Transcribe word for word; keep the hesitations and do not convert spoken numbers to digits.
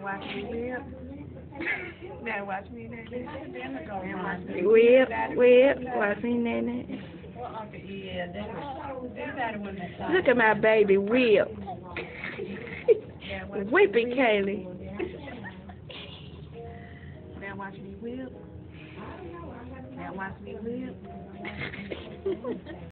watch me whip. Now watch me, Nene. Now watch me Whip, whip, watch me, Nene. Look at my baby whip. Whip it, Kayli. Now watch me whip. Now watch me whip.